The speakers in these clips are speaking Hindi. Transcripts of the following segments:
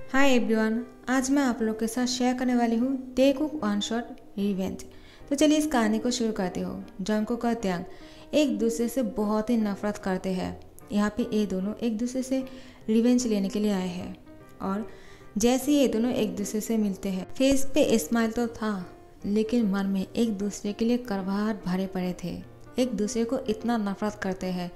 हाय एवरीवन, आज मैं आप लोग के साथ शेयर करने वाली हूँ तेकुक वन शॉट रिवेंज। तो चलिए इस कहानी को शुरू करते हो। जंगकुक और त्यांग एक दूसरे से बहुत ही नफरत करते हैं। यहाँ पे ये दोनों एक दूसरे से रिवेंज लेने के लिए आए हैं और जैसे ही ये दोनों एक दूसरे से मिलते हैं, फेस पे स्माइल तो था लेकिन मन में एक दूसरे के लिए कड़वाहट भरे पड़े थे। एक दूसरे को इतना नफरत करते हैं,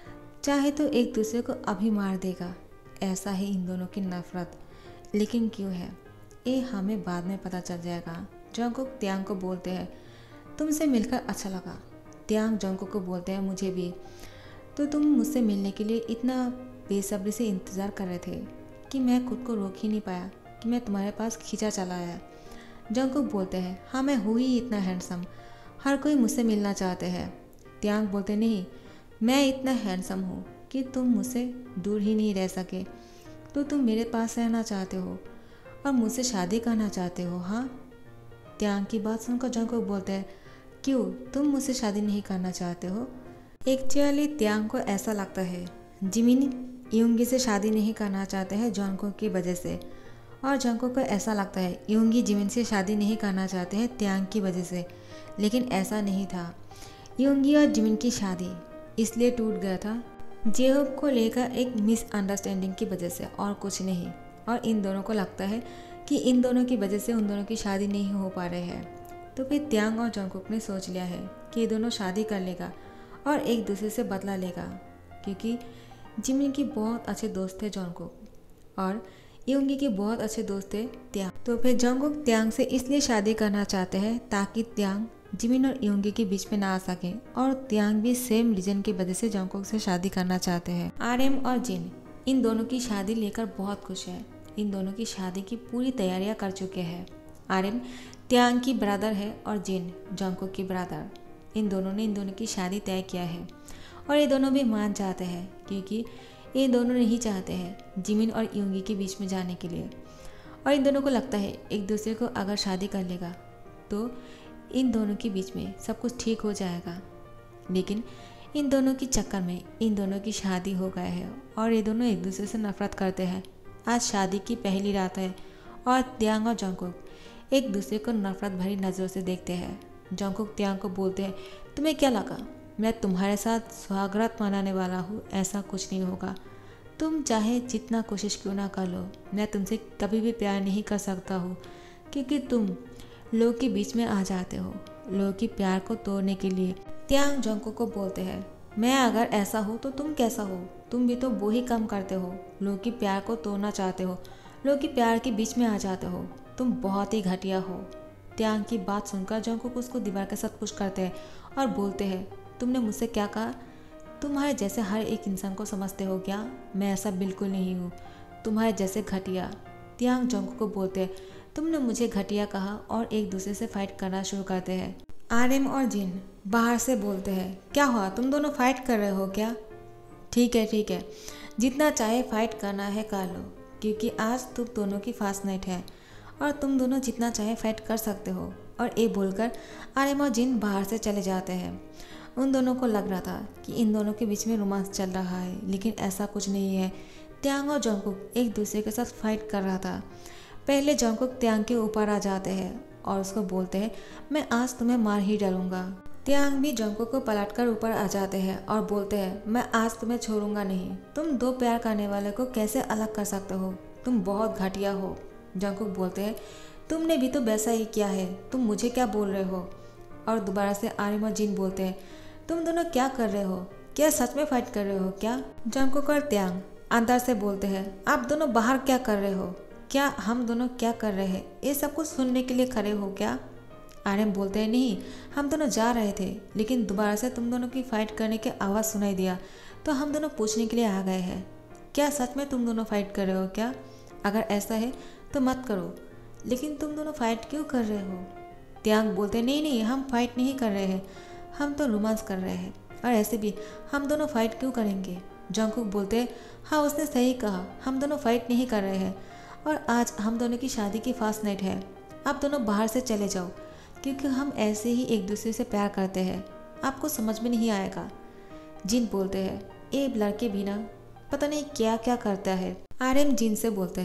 चाहे तो एक दूसरे को अभी मार देगा। ऐसा ही इन दोनों की नफरत लेकिन क्यों है, ये हमें बाद में पता चल जाएगा। जंगकुक त्यांग को बोलते हैं, तुमसे मिलकर अच्छा लगा। त्यांग जंगकुक को बोलते हैं, मुझे भी। तो तुम मुझसे मिलने के लिए इतना बेसब्री से इंतज़ार कर रहे थे कि मैं खुद को रोक ही नहीं पाया कि मैं तुम्हारे पास खींचा चला आया। जंगकुक बोलते हैं, हाँ मैं हूँ ही इतना हैंडसम, हर कोई मुझसे मिलना चाहते हैं। त्यांग बोलते, नहीं, मैं इतना हैंडसम हूँ कि तुम मुझसे दूर ही नहीं रह सके, तो तुम मेरे पास रहना चाहते हो और मुझसे शादी करना चाहते हो। हाँ, त्यांग की बात सुनकर जंगकुक बोलते हैं, क्यों तुम मुझसे शादी नहीं करना चाहते हो? एक्चुअली त्यांग को ऐसा लगता है जिमिन योंगी से शादी नहीं करना चाहते हैं जंगकुक की वजह से, और जंगकुक को ऐसा लगता है योंगी जिमिन से शादी नहीं करना चाहते हैं त्यांग की वजह से। लेकिन ऐसा नहीं था। योंगी और जिमिन की शादी इसलिए टूट गया था जेहोब को लेकर एक मिसअंडरस्टैंडिंग की वजह से, और कुछ नहीं। और इन दोनों को लगता है कि इन दोनों की वजह से उन दोनों की शादी नहीं हो पा रही है। तो फिर त्यांग और जंगकुक ने सोच लिया है कि ये दोनों शादी कर लेगा और एक दूसरे से बदला लेगा, क्योंकि जिमिन की बहुत अच्छे दोस्त थे जंगकुक और योंगी के बहुत अच्छे दोस्त थे त्यांग। तो फिर जंगकुक त्यांग से इसलिए शादी करना चाहते हैं ताकि त्यांग जिमिन और योंगी के बीच में ना आ सके, और त्यांग भी सेम रीजन की वजह से जंगकुक से शादी करना चाहते हैं। आरएम और जिन इन दोनों की शादी लेकर बहुत खुश है। इन दोनों की शादी की पूरी तैयारियां कर चुके हैं। आरएम त्यांग की ब्रदर है और जिन जंगकुक की ब्रदर। इन दोनों ने इन दोनों की शादी तय किया है और ये दोनों भी मान जाते हैं, क्योंकि ये दोनों नहीं चाहते हैं जिमिन और योंगी के बीच में जाने के लिए। और इन दोनों को लगता है एक दूसरे को अगर शादी कर लेगा तो इन दोनों के बीच में सब कुछ ठीक हो जाएगा। लेकिन इन दोनों के चक्कर में इन दोनों की शादी हो गई है और ये दोनों एक दूसरे से नफरत करते हैं। आज शादी की पहली रात है और त्यांग और जंगकुक एक दूसरे को नफरत भरी नज़रों से देखते हैं। जंगकुक त्यांग को बोलते हैं, तुम्हें क्या लगा मैं तुम्हारे साथ सुहागरात मनाने वाला हूँ? ऐसा कुछ नहीं होगा। तुम चाहे जितना कोशिश क्यों ना कर लो, मैं तुमसे कभी भी प्यार नहीं कर सकता हूँ, क्योंकि तुम लोग के बीच में आ जाते हो लोग की प्यार को तोड़ने के लिए। त्यांग जंगकुक को बोलते हैं, मैं अगर ऐसा हो तो तुम कैसा हो? तुम भी तो वो ही काम करते हो, लोग की प्यार को तोड़ना चाहते हो, लोग की प्यार के बीच में आ जाते हो। तुम बहुत ही घटिया हो। त्यांग की बात सुनकर जंगकुक उसको दीवार के साथ पुश करते हैं और बोलते हैं, तुमने मुझसे क्या कहा? तुम्हारे जैसे हर एक इंसान को समझते हो क्या? मैं ऐसा बिल्कुल नहीं हूँ, तुम्हारे जैसे घटिया। त्यांग जंगकुक को बोलते हैं, तुमने मुझे घटिया कहा, और एक दूसरे से फाइट करना शुरू करते हैं। आरएम और जिन बाहर से बोलते हैं, क्या हुआ, तुम दोनों फाइट कर रहे हो क्या? ठीक है, जितना चाहे फाइट करना है कर लो, क्योंकि आज तुम दोनों की फास्ट नाइट है और तुम दोनों जितना चाहे फाइट कर सकते हो। और ये बोलकर आरएम और जिन बाहर से चले जाते हैं। उन दोनों को लग रहा था कि इन दोनों के बीच में रोमांस चल रहा है, लेकिन ऐसा कुछ नहीं है। त्यांग और जंगकुक एक दूसरे के साथ फाइट कर रहा था। पहले जंगकुक त्यांग के ऊपर आ जाते हैं और उसको बोलते हैं, मैं आज तुम्हें मार ही डालूंगा। त्यांग भी जंगकुक को पलटकर ऊपर आ जाते हैं और बोलते हैं, मैं आज तुम्हें छोड़ूंगा नहीं। तुम दो प्यार करने वाले को कैसे अलग कर सकते हो? तुम बहुत घटिया हो। जंगकुक बोलते हैं, तुमने भी तो वैसा ही किया है, तुम मुझे क्या बोल रहे हो? और दोबारा से आर्यम और जिन बोलते हैं, तुम दोनों क्या कर रहे हो? क्या सच में फाइट कर रहे हो क्या? जंगकुक और त्यांग अंदर से बोलते हैं, आप दोनों बाहर क्या कर रहे हो? क्या हम दोनों क्या कर रहे हैं? ये सब कुछ सुनने के लिए खड़े हो क्या? आर्यन बोलते हैं, नहीं, हम दोनों जा रहे थे, लेकिन दोबारा से तुम दोनों की फाइट करने की आवाज़ सुनाई दिया तो हम दोनों पूछने के लिए आ गए हैं। क्या सच में तुम दोनों फाइट कर रहे हो क्या? अगर ऐसा है तो मत करो, लेकिन तुम दोनों फाइट क्यों कर रहे हो? त्यांग बोलते हैं, नहीं, हम फाइट नहीं कर रहे हैं, हम तो रोमांस कर रहे हैं, और ऐसे भी हम दोनों फाइट क्यों करेंगे? जंगकुक बोलते हैं, हाँ उसने सही कहा, हम दोनों फाइट नहीं कर रहे हैं, और आज हम दोनों की शादी की फास्ट नाइट है। आप दोनों बाहर से चले जाओ, क्योंकि हम ऐसे ही एक दूसरे से प्यार करते हैं, आपको समझ में नहीं आएगा। जिन बोलते हैं, ये लड़के भी ना पता नहीं क्या क्या करता है। आर्यन जिन से बोलते हैं,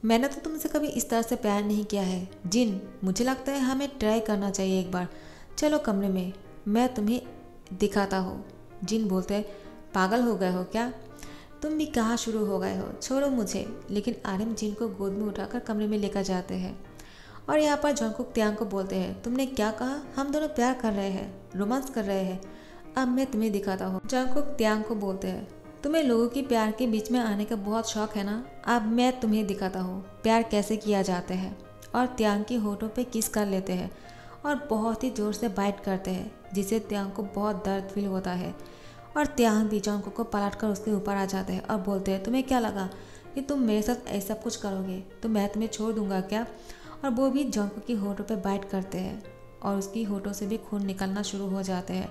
मैंने तो तुमसे कभी इस तरह से प्यार नहीं किया है जिन, मुझे लगता है हमें ट्राई करना चाहिए एक बार। चलो कमरे में, मैं तुम्हें दिखाता हूँ। जिन बोलते हैं, पागल हो गए हो क्या? तुम भी कहाँ शुरू हो गए हो, छोड़ो मुझे। लेकिन आर्यन जिन को गोद में उठाकर कमरे में लेकर जाते हैं और यहाँ पर जंगकुक त्यांग को बोलते हैं, तुमने क्या कहा? हम दोनों प्यार कर रहे हैं, रोमांस कर रहे हैं। अब मैं तुम्हें दिखाता हूँ। जंगकुक त्यांग को बोलते हैं, तुम्हें लोगों की प्यार के बीच में आने का बहुत शौक है ना, अब मैं तुम्हें दिखाता हूँ प्यार कैसे किया जाता है। और त्यांग की होठों पे किस कर लेते हैं और बहुत ही ज़ोर से बाइट करते हैं, जिससे त्यांग को बहुत दर्द फील होता है। और त्यांग भी जंगकुक को पलट कर उसके ऊपर आ जाते हैं और बोलते हैं, तुम्हें क्या लगा कि तुम मेरे साथ ऐसा कुछ करोगे तो मैं तुम्हें छोड़ दूंगा क्या? और वो भी जंगकुक की होठों पे बाइट करते हैं और उसकी होठों से भी खून निकलना शुरू हो जाते हैं।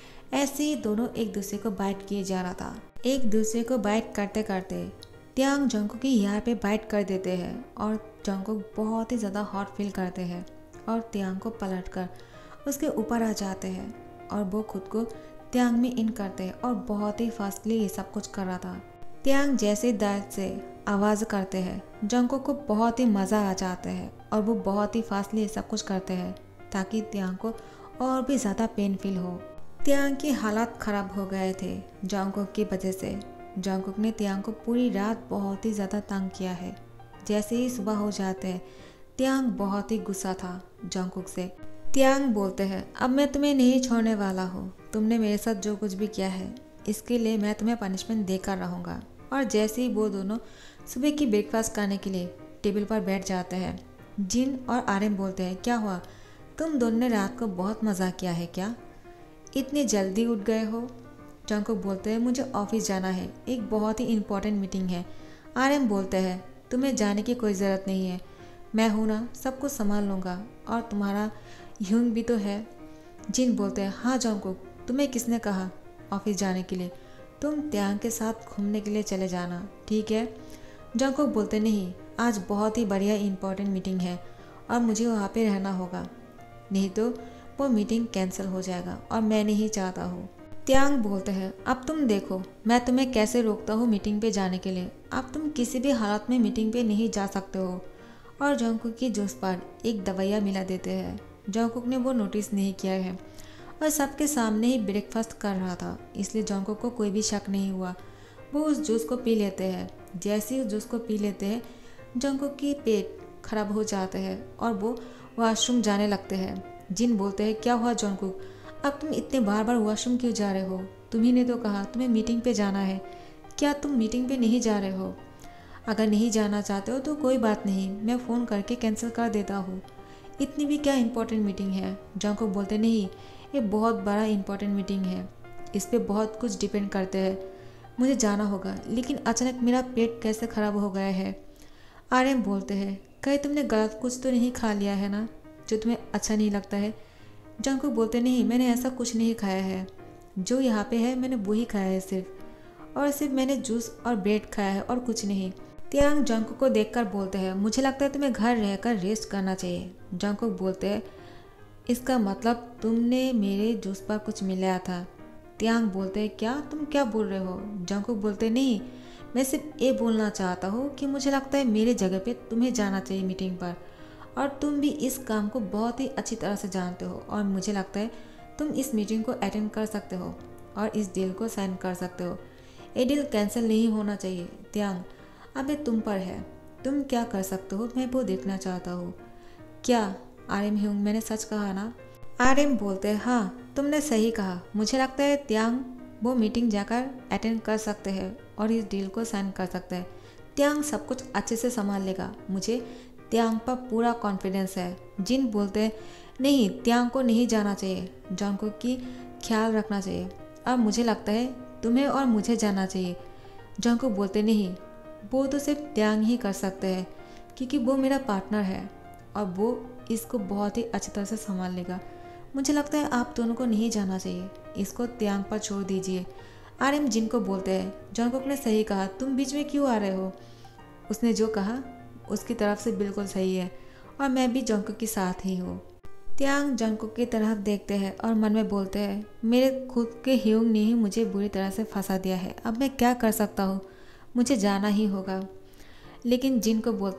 ऐसे ही दोनों एक दूसरे को बाइट किए जा रहा था। एक दूसरे को बाइट करते करते त्यांग जंगकुक की यार पे बाइट कर देते हैं और जंगकुक बहुत ही ज़्यादा हॉट फील करते हैं और त्यांग को पलट कर उसके ऊपर आ जाते हैं और वो खुद को त्यांग में इन करते हैं और बहुत ही फास्टली ये सब कुछ कर रहा था। त्यांग जैसे दर्द से आवाज़ करते हैं, जंगकुक को बहुत ही मज़ा आ जाता है और वो बहुत ही फास्टली ये सब कुछ करते हैं ताकि त्यांग को और भी ज़्यादा पेन फील हो। त्यांग की हालत ख़राब हो गए थे जंगकुक की वजह से। जंगकुक ने त्यांग को पूरी रात बहुत ही ज़्यादा तंग किया है। जैसे ही सुबह हो जाते हैं, त्यांग बहुत ही गुस्सा था जंगकुक से। त्यांग बोलते हैं, अब मैं तुम्हें नहीं छोड़ने वाला हूँ, तुमने मेरे साथ जो कुछ भी किया है इसके लिए मैं तुम्हें पनिशमेंट देकर रहूँगा। और जैसे ही वो दोनों सुबह की ब्रेकफास्ट करने के लिए टेबल पर बैठ जाते हैं, जिन और आर्यन बोलते हैं, क्या हुआ, तुम दोनों ने रात को बहुत मज़ा किया है क्या? इतनी जल्दी उठ गए हो? जंगकुक बोलते हैं, मुझे ऑफिस जाना है, एक बहुत ही इम्पोर्टेंट मीटिंग है। आर्यन बोलते हैं, तुम्हें जाने की कोई ज़रूरत नहीं है, मैं हूँ ना, सब कुछ संभाल लूँगा, और तुम्हारा ह्यूंग भी तो है। जिन बोलते हैं, हाँ जंगकुक, तुम्हें किसने कहा ऑफिस जाने के लिए? तुम त्यांग के साथ घूमने के लिए चले जाना, ठीक है? जंगकुक बोलते, नहीं, आज बहुत ही बढ़िया इम्पोर्टेंट मीटिंग है और मुझे वहाँ पे रहना होगा, नहीं तो वो मीटिंग कैंसिल हो जाएगा और मैं नहीं चाहता हूँ। त्यांग बोलते हैं, अब तुम देखो मैं तुम्हें कैसे रोकता हूँ मीटिंग पे जाने के लिए, अब तुम किसी भी हालत में मीटिंग पे नहीं जा सकते हो। और जंगकुक की जूस पर एक दवाइयाँ मिला देते हैं। जंगकुक ने वो नोटिस नहीं किया है और सबके सामने ही ब्रेकफास्ट कर रहा था, इसलिए जंगकुक को कोई भी शक नहीं हुआ। वो उस जूस को पी लेते हैं। जैसे ही उस जूस को पी लेते हैं, जंगकुक की पेट खराब हो जाते हैं और वो वॉशरूम जाने लगते हैं। जिन बोलते हैं, क्या हुआ जंगकुक, अब तुम इतने बार बार वॉशरूम क्यों जा रहे हो? तुम्ही ने तो कहा तुम्हें मीटिंग पे जाना है, क्या तुम मीटिंग पे नहीं जा रहे हो? अगर नहीं जाना चाहते हो तो कोई बात नहीं, मैं फ़ोन करके कैंसिल कर देता हूँ, इतनी भी क्या इम्पोर्टेंट मीटिंग है? जंगकुक बोलते, नहीं, ये बहुत बड़ा इम्पोर्टेंट मीटिंग है, इस पर बहुत कुछ डिपेंड करते हैं, मुझे जाना होगा। लेकिन अचानक मेरा पेट कैसे ख़राब हो गया है? आर्यन बोलते हैं, कहीं तुमने गलत कुछ तो नहीं खा लिया है ना जो तुम्हें अच्छा नहीं लगता है? जंगकुक बोलते, नहीं, मैंने ऐसा कुछ नहीं खाया है, जो यहाँ पे है मैंने वही खाया है सिर्फ, और सिर्फ मैंने जूस और ब्रेड खाया है और कुछ नहीं। त्यांग जंगकुक को देखकर बोलते हैं, मुझे लगता है तुम्हें घर रहकर रेस्ट करना चाहिए। जंगकुक बोलते हैं, इसका मतलब तुमने मेरे जूस पर कुछ मिलाया था? त्यांग बोलते हैं, क्या तुम क्या बोल रहे हो? जंगकुक बोलते, नहीं, मैं सिर्फ ये बोलना चाहता हूँ कि मुझे लगता है मेरे जगह पे तुम्हें जाना चाहिए मीटिंग पर, और तुम भी इस काम को बहुत ही अच्छी तरह से जानते हो, और मुझे लगता है तुम इस मीटिंग को अटेंड कर सकते हो और इस डील को साइन कर सकते हो। ये डील कैंसिल नहीं होना चाहिए। त्यांग, अब ये तुम पर है, तुम क्या कर सकते हो मैं वो देखना चाहता हूँ। क्या आर्यन ह्यूंग, मैंने सच कहा ना? आर्यन बोलते हैं, हाँ तुमने सही कहा, मुझे लगता है त्यांग वो मीटिंग जाकर अटेंड कर सकते हैं और इस डील को साइन कर सकते हैं। त्यांग सब कुछ अच्छे से संभाल लेगा, मुझे त्यांग पर पूरा कॉन्फिडेंस है। जिन बोलते हैं, नहीं, त्यांग को नहीं जाना चाहिए, जंगकुक की ख्याल रखना चाहिए, और मुझे लगता है तुम्हें और मुझे जाना चाहिए। जंगकुक बोलते, नहीं, वो तो सिर्फ त्यांग ही कर सकते हैं क्योंकि वो मेरा पार्टनर है और वो इसको बहुत ही अच्छी तरह से संभाल लेगा। मुझे लगता है आप दोनों को नहीं जाना चाहिए, इसको त्यांग पर छोड़ दीजिए। आर्यन जिन को बोलते हैं, जंगकुक ने सही कहा, तुम बीच में क्यों आ रहे हो? उसने जो कहा उसकी तरफ से बिल्कुल सही है और मैं भी जंगकुक के साथ ही हूँ। त्यांग जंगकुक की तरफ देखते हैं और मन में बोलते हैं, मेरे खुद के ह्यूंग ने ही मुझे बुरी तरह से फंसा दिया है, अब मैं क्या कर सकता हूँ, मुझे जाना ही होगा। लेकिन जिन को बोलते हैं,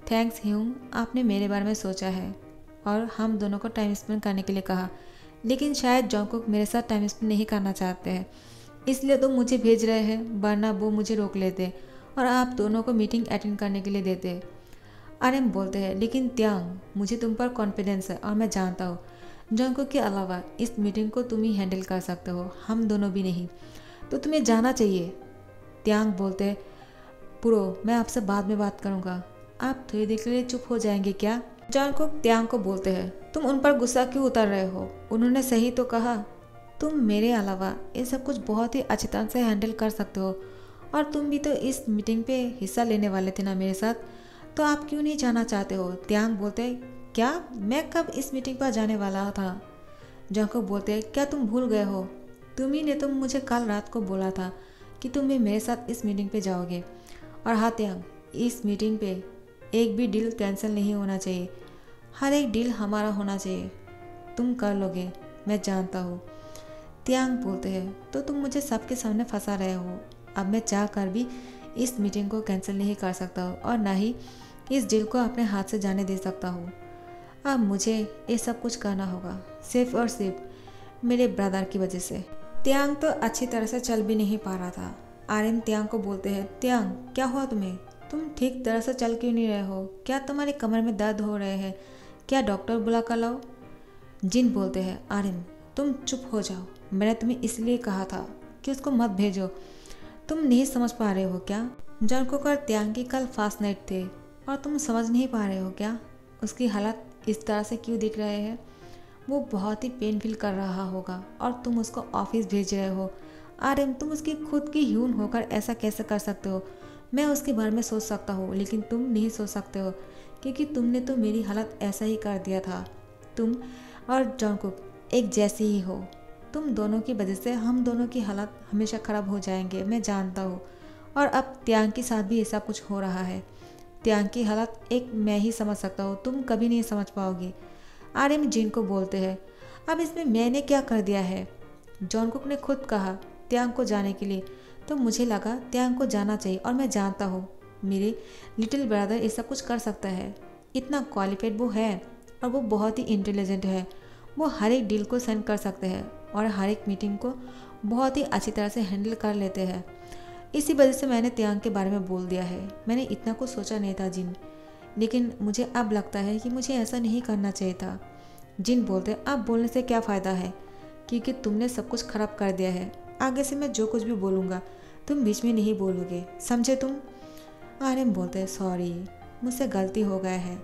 थैंक्स ह्यूंग, आपने मेरे बारे में सोचा है और हम दोनों को टाइम स्पेंड करने के लिए कहा, लेकिन शायद जॉन्गकुक मेरे साथ टाइम स्पेंड नहीं करना चाहते हैं, इसलिए तो मुझे भेज रहे हैं, वरना वो मुझे रोक लेते और आप दोनों को मीटिंग अटेंड करने के लिए देते। आरएम बोलते हैं, लेकिन त्यांग, मुझे तुम पर कॉन्फिडेंस है और मैं जानता हूँ जॉन्गकुक के अलावा इस मीटिंग को तुम ही हैंडल कर सकते हो, हम दोनों भी नहीं, तो तुम्हें जाना चाहिए। त्यांग बोलते हैं, पुरो, मैं आपसे बाद में बात करूँगा, आप थोड़ी देर के लिए चुप हो जाएंगे क्या? जॉन्गकुक त्यांग को बोलते हैं, तुम उन पर गुस्सा क्यों उतर रहे हो, उन्होंने सही तो कहा, तुम मेरे अलावा ये सब कुछ बहुत ही अच्छी तरह से हैंडल कर सकते हो और तुम भी तो इस मीटिंग पे हिस्सा लेने वाले थे ना मेरे साथ, तो आप क्यों नहीं जाना चाहते हो? त्यांग बोलते हैं, क्या मैं कब इस मीटिंग पर जाने वाला था? जॉन्गकुक बोलते हैं, क्या तुम भूल गए हो? तुम ही ने तो मुझे कल रात को बोला था कि तुम भी मेरे साथ इस मीटिंग पे जाओगे। और हाँ त्यांग, इस मीटिंग पे एक भी डील कैंसिल नहीं होना चाहिए, हर एक डील हमारा होना चाहिए, तुम कर लोगे, मैं जानता हूँ। त्यांग बोलते हैं, तो तुम मुझे सबके सामने फंसा रहे हो, अब मैं चाह कर भी इस मीटिंग को कैंसिल नहीं कर सकता हूँ और ना ही इस डील को अपने हाथ से जाने दे सकता हूँ। अब मुझे ये सब कुछ करना होगा सिर्फ और सिर्फ मेरे ब्रदर की वजह से। त्यांग तो अच्छी तरह से चल भी नहीं पा रहा था। आर्यन त्यांग को बोलते हैं, त्यांग, क्या हुआ तुम्हें? तुम ठीक तरह से चल क्यों नहीं रहे हो? क्या तुम्हारे कमर में दर्द हो रहे हैं? क्या डॉक्टर बुला कर लाओ? जिन बोलते हैं, आर्यन तुम चुप हो जाओ, मैंने तुम्हें इसलिए कहा था कि उसको मत भेजो, तुम नहीं समझ पा रहे हो क्या? जॉन्गकुक और त्यांग की कल फास्ट नाइट थे और तुम समझ नहीं पा रहे हो क्या? उसकी हालत इस तरह से क्यों दिख रहे हैं? वो बहुत ही पेन फील कर रहा होगा और तुम उसको ऑफिस भेज रहे हो। आर्यन, तुम उसकी खुद की ह्यून होकर ऐसा कैसे कर सकते हो? मैं उसके बारे में सोच सकता हूँ, लेकिन तुम नहीं सोच सकते हो, क्योंकि तुमने तो मेरी हालत ऐसा ही कर दिया था। तुम और जॉन्गकुक एक जैसी ही हो, तुम दोनों की वजह से हम दोनों की हालत हमेशा ख़राब हो जाएंगे, मैं जानता हूँ। और अब त्यांग के साथ भी ऐसा कुछ हो रहा है। त्यांग की हालत एक मैं ही समझ सकता हूँ, तुम कभी नहीं समझ पाओगे। आर्यन जिन को बोलते हैं, अब इसमें मैंने क्या कर दिया है? जॉन्गकुक ने खुद कहा त्यांग को जाने के लिए, तो मुझे लगा त्यांग को जाना चाहिए और मैं जानता हूँ मेरे लिटिल ब्रदर ये सब कुछ कर सकता है। इतना क्वालिफाइड वो है और वो बहुत ही इंटेलिजेंट है। वो हर एक डील को सेंड कर सकते हैं और हर एक मीटिंग को बहुत ही अच्छी तरह से हैंडल कर लेते हैं। इसी वजह से मैंने त्यांग के बारे में बोल दिया है। मैंने इतना कुछ सोचा नहीं था जिन, लेकिन मुझे अब लगता है कि मुझे ऐसा नहीं करना चाहिए था। जिन बोलते, अब बोलने से क्या फ़ायदा है, क्योंकि तुमने सब कुछ ख़राब कर दिया है। आगे से मैं जो कुछ भी बोलूँगा तुम बीच में नहीं बोलोगे, समझे तुम? आर्यन बोलते हैं, सॉरी, मुझसे गलती हो गया है।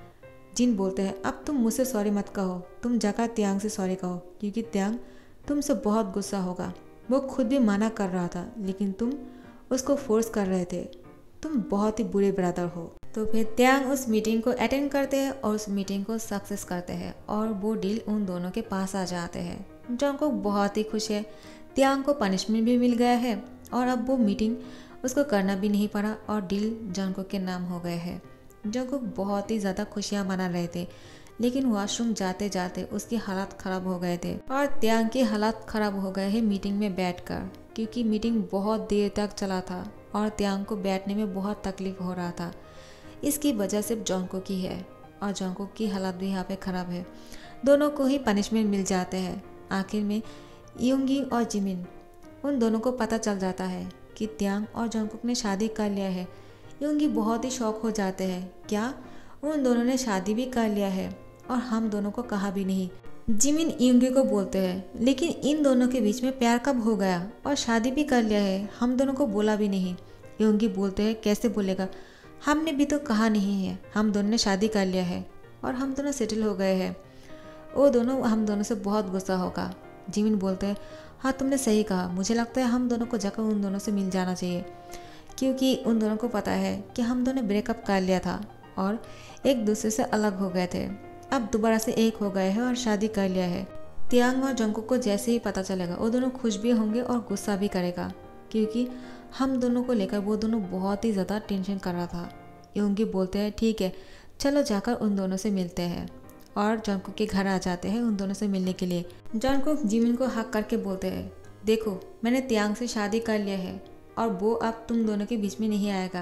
जिन बोलते हैं, अब तुम मुझसे सॉरी मत कहो, तुम जाकर त्यांग से सॉरी कहो, क्योंकि त्यांग तुमसे बहुत गुस्सा होगा। वो खुद भी मना कर रहा था, लेकिन तुम उसको फोर्स कर रहे थे। तुम बहुत ही बुरे ब्रदर हो। तो फिर त्यांग उस मीटिंग को अटेंड करते हैं और उस मीटिंग को सक्सेस करते हैं और वो डील उन दोनों के पास आ जाते हैं। जॉन्गकुक बहुत ही खुश है, त्यांग को पनिशमेंट भी मिल गया है और अब वो मीटिंग उसको करना भी नहीं पड़ा और डील जॉन्गकुक के नाम हो गए हैं। जॉन्गकुक बहुत ही ज़्यादा खुशियाँ मना रहे थे, लेकिन वॉशरूम जाते जाते उसकी हालत ख़राब हो गए थे और त्यांग की हालत ख़राब हो गए हैं मीटिंग में बैठकर, क्योंकि मीटिंग बहुत देर तक चला था और त्यांग को बैठने में बहुत तकलीफ हो रहा था। इसकी वजह सिर्फ जॉन्गकुक की है और जॉन्गकुक की हालत भी यहाँ पे ख़राब है। दोनों को ही पनिशमेंट मिल जाते हैं। आखिर में यूंगी और जिमिन, उन दोनों को पता चल जाता है कि त्यांग और जॉन्गकुक ने शादी कर लिया है। यूंगी बहुत ही शौक हो जाते हैं, क्या उन दोनों ने शादी भी कर लिया है और हम दोनों को कहा भी नहीं। जिमिन यूंगी को बोलते हैं, लेकिन इन दोनों के बीच में प्यार कब हो गया और शादी भी कर लिया है, हम दोनों को बोला भी नहीं। यूंगी बोलते हैं, कैसे बोलेगा, हमने भी तो कहा नहीं है, हम दोनों ने शादी कर लिया है और हम दोनों सेटल हो गए हैं। वो दोनों हम दोनों से बहुत गुस्सा होगा। जिमिन बोलते हैं, हाँ तुमने सही कहा, मुझे लगता है हम दोनों को जाकर उन दोनों से मिल जाना चाहिए, क्योंकि उन दोनों को पता है कि हम दोनों ब्रेकअप कर लिया था और एक दूसरे से अलग हो गए थे। अब दोबारा से एक हो गए हैं और शादी कर लिया है। त्यांग और जॉन्गकुक को जैसे ही पता चलेगा वो दोनों खुश भी होंगे और गुस्सा भी करेगा, क्योंकि हम दोनों को लेकर वो दोनों बहुत ही ज़्यादा टेंशन कर रहा था। यूंगी बोलते हैं, ठीक है चलो जाकर उन दोनों से मिलते हैं, और जॉन्गकुक के घर आ जाते हैं उन दोनों से मिलने के लिए। जॉन्गकुक जिमिन को हक करके बोलते हैं, देखो मैंने त्यांग से शादी कर लिया है और वो अब तुम दोनों के बीच में नहीं आएगा।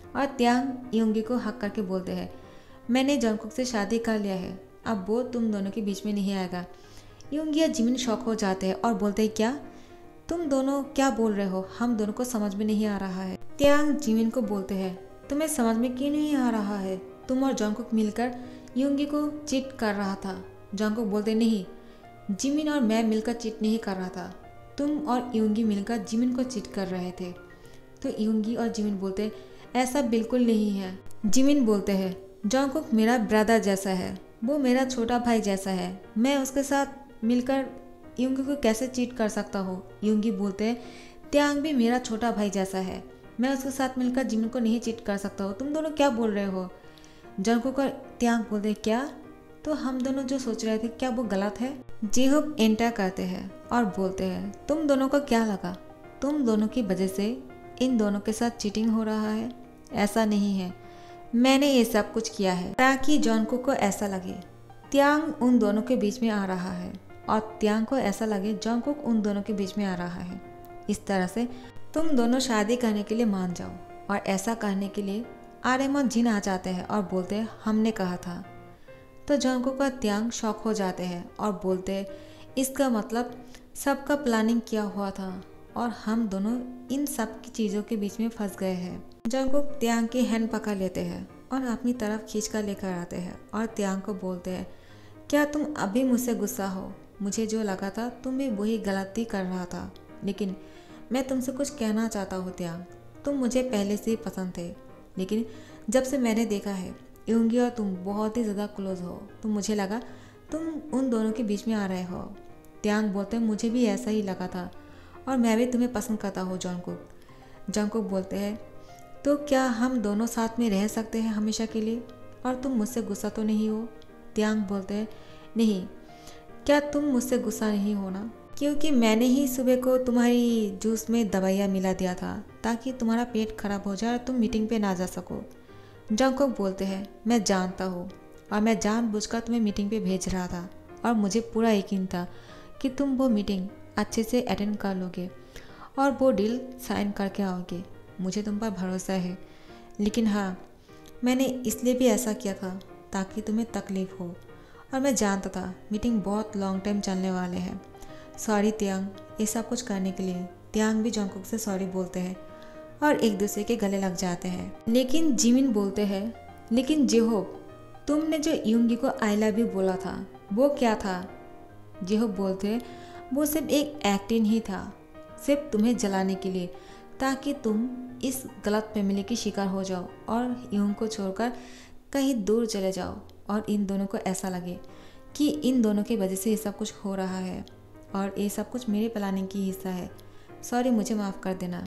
और त्यांग यूंगी को हक करके बोलते हैं, मैंने जंगकुक से शादी कर लिया है, अब वो तुम दोनों के बीच में नहीं आएगा। यूंगी और जिमिन शॉक हो जाते हैं और बोलते हैं, क्या तुम दोनों क्या बोल रहे हो, हम दोनों को समझ में नहीं आ रहा है। त्यांग जिमिन को बोलते हैं, तुम्हें समझ में क्यों नहीं आ रहा है, तुम और जंगकुक मिलकर यूंगी को चीट कर रहा था। जंगकुक बोलते, नहीं, जिमिन और मैं मिलकर चीट नहीं कर रहा था, तुम और यूंगी मिलकर जिमिन को चीट कर रहे थे। तो यूंगी और जिमिन बोलते, ऐसा बिल्कुल नहीं है। जिमिन बोलते हैं, जंगकुक मेरा ब्रदर जैसा है, वो मेरा छोटा भाई जैसा है, मैं उसके साथ मिलकर यूंगी को कैसे चीट कर सकता हूँ। यूंगी बोलते हैं, त्यांग भी मेरा छोटा भाई जैसा है, मैं उसके साथ मिलकर जिमिन को नहीं चीट कर सकता हूँ, तुम दोनों क्या बोल रहे हो। जंगकुक और त्यांग बोलते, क्या, तो हम दोनों जो सोच रहे थे क्या वो गलत है। जिहोक एंटर करते हैं और बोलते हैं, तुम दोनों को क्या लगा, तुम दोनों की वजह से इन दोनों के साथ चीटिंग हो रहा है। ऐसा नहीं है, मैंने ये सब कुछ किया है ताकि जंगकुक को ऐसा लगे त्यांग उन दोनों के बीच में आ रहा है, और त्यांग को ऐसा लगे जंगकुक उन दोनों के बीच में आ रहा है। इस तरह से तुम दोनों शादी करने के लिए मान जाओ। और ऐसा करने के लिए आर्यम और जिन आ जाते हैं और बोलते हैं, हमने कहा था। तो जंगकुक और त्यांग शॉक हो जाते हैं और बोलते हैं, इसका मतलब सबका प्लानिंग किया हुआ था और हम दोनों इन सब की चीज़ों के बीच में फंस गए हैं। जंगकुक त्यांग की हैंड पकड़ लेते हैं और अपनी तरफ खींच कर लेकर आते हैं और त्यांग को बोलते हैं, क्या तुम अभी मुझसे गुस्सा हो, मुझे जो लगा था तुम भी वही गलती कर रहा था, लेकिन मैं तुमसे कुछ कहना चाहता हूँ त्यांग, तुम मुझे पहले से ही पसंद थे, लेकिन जब से मैंने देखा है यूंगी और तुम बहुत ही ज़्यादा क्लोज हो, तो मुझे लगा तुम उन दोनों के बीच में आ रहे हो। त्यांग बोलते हैं, मुझे भी ऐसा ही लगा था और मैं भी तुम्हें पसंद करता हूँ जंगकुक। जंगकुक बोलते हैं, तो क्या हम दोनों साथ में रह सकते हैं हमेशा के लिए, और तुम मुझसे गुस्सा तो नहीं हो। त्यांग बोलते हैं, नहीं, क्या तुम मुझसे गुस्सा नहीं हो ना, क्योंकि मैंने ही सुबह को तुम्हारी जूस में दवाइयाँ मिला दिया था ताकि तुम्हारा पेट खराब हो जाए और तुम मीटिंग पे ना जा सको। जंगकुक बोलते हैं, मैं जानता हूँ और मैं जानबूझकर तुम्हें मीटिंग पे भेज रहा था और मुझे पूरा यकीन था कि तुम वो मीटिंग अच्छे से अटेंड कर लोगे और वो डील साइन करके आओगे, मुझे तुम पर भरोसा है। लेकिन हाँ, मैंने इसलिए भी ऐसा किया था ताकि तुम्हें तकलीफ़ हो, और मैं जानता था मीटिंग बहुत लॉन्ग टाइम चलने वाले हैं। सॉरी त्यांग, ये सब कुछ करने के लिए। त्यांग भी जंगकुक से सॉरी बोलते हैं और एक दूसरे के गले लग जाते हैं। लेकिन जिमिन बोलते हैं, लेकिन जिहोक, तुमने जो यूंगी को आई लव यू बोला था वो क्या था। जिहोक बोलते हैं, वो सिर्फ एक एक्टिंग ही था, सिर्फ तुम्हें जलाने के लिए, ताकि तुम इस गलत फैमिली की शिकार हो जाओ और यूंग को छोड़कर कहीं दूर चले जाओ और इन दोनों को ऐसा लगे कि इन दोनों की वजह से ये सब कुछ हो रहा है और ये सब कुछ मेरे प्लानिंग की हिस्सा है। सॉरी, मुझे माफ़ कर देना,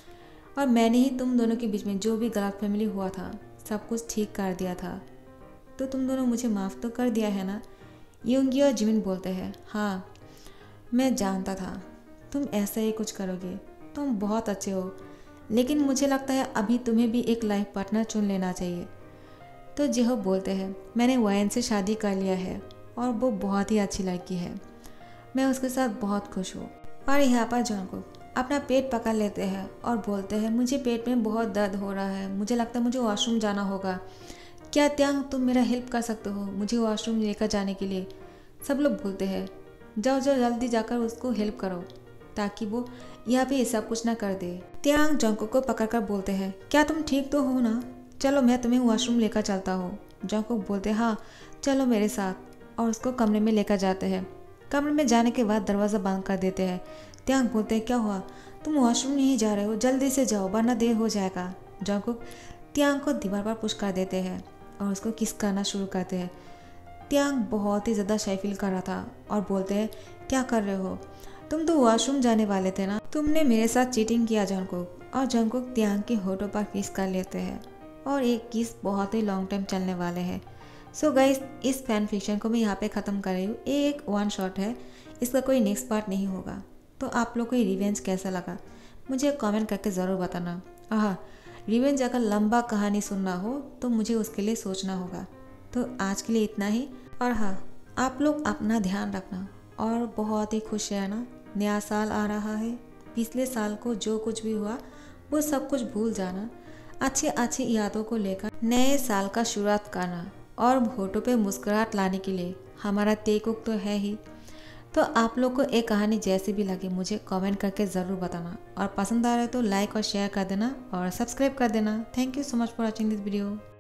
और मैंने ही तुम दोनों के बीच में जो भी गलत फैमिली हुआ था सब कुछ ठीक कर दिया था, तो तुम दोनों मुझे माफ़ तो कर दिया है ना। यूंगी और जिमिन बोलते हैं, हाँ, मैं जानता था तुम ऐसा ही कुछ करोगे, तुम बहुत अच्छे हो, लेकिन मुझे लगता है अभी तुम्हें भी एक लाइफ पार्टनर चुन लेना चाहिए। तो जिहो बोलते हैं, मैंने वायन से शादी कर लिया है और वो बहुत ही अच्छी लड़की है, मैं उसके साथ बहुत खुश हूँ। और यहाँ पर जंगकुक अपना पेट पकड़ लेते हैं और बोलते हैं, मुझे पेट में बहुत दर्द हो रहा है, मुझे लगता है मुझे वॉशरूम जाना होगा, क्या त्यांग तुम मेरा हेल्प कर सकते हो मुझे वॉशरूम लेकर जाने के लिए। सब लोग बोलते हैं, जाओ जाओ जल्दी जाकर उसको हेल्प करो ताकि वो यहाँ पे ये सब कुछ ना कर दे। त्यांग जंगकुक को पकड़ कर बोलते हैं, क्या तुम ठीक तो हो ना, चलो मैं तुम्हें वॉशरूम लेकर चलता हूँ। जंगकुक बोलते हैं, हाँ चलो मेरे साथ, और उसको कमरे में लेकर जाते हैं। कमरे में जाने के बाद दरवाज़ा बंद कर देते हैं। त्यांग बोलते हैं, क्या हुआ, तुम वॉशरूम नहीं जा रहे हो, जल्दी से जाओ वरना देर हो जाएगा। जंगकुक त्यांग को दीवार पर पुश कर देते हैं और उसको किस करना शुरू करते हैं। त्यांग बहुत ही ज़्यादा शाय फील कर रहा था और बोलते हैं, क्या कर रहे हो, तुम तो वॉशरूम जाने वाले थे ना, तुमने मेरे साथ चीटिंग किया जंगकुक। और जंगकुक त्यांग के होठों पर किस कर लेते हैं और एक किस बहुत ही लॉन्ग टाइम चलने वाले हैं। सो गाइस, इस फैन फिक्शन को मैं यहाँ पे ख़त्म कर रही हूँ। एक वन शॉट है, इसका कोई नेक्स्ट पार्ट नहीं होगा। तो आप लोग को ये रिवेंज कैसा लगा मुझे कमेंट करके ज़रूर बताना। हाँ, रिवेंज अगर लंबा कहानी सुनना हो तो मुझे उसके लिए सोचना होगा। तो आज के लिए इतना ही। और हाँ, आप लोग अपना ध्यान रखना और बहुत ही खुश रहना। नया साल आ रहा है, पिछले साल को जो कुछ भी हुआ वो सब कुछ भूल जाना। अच्छी अच्छी यादों को लेकर नए साल का शुरुआत करना और होठों पे मुस्कुराहट लाने के लिए हमारा तेकुक तो है ही। तो आप लोग को एक कहानी जैसी भी लगे मुझे कमेंट करके ज़रूर बताना, और पसंद आ रहा है तो लाइक और शेयर कर देना और सब्सक्राइब कर देना। Thank you so much for watching this video.